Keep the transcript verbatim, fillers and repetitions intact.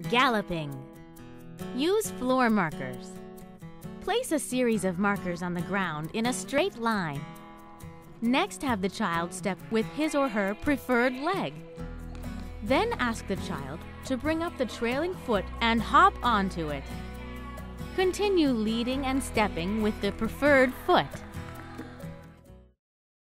Galloping. Use floor markers. Place a series of markers on the ground in a straight line. Next, have the child step with his or her preferred leg. Then ask the child to bring up the trailing foot and hop onto it. Continue leading and stepping with the preferred foot.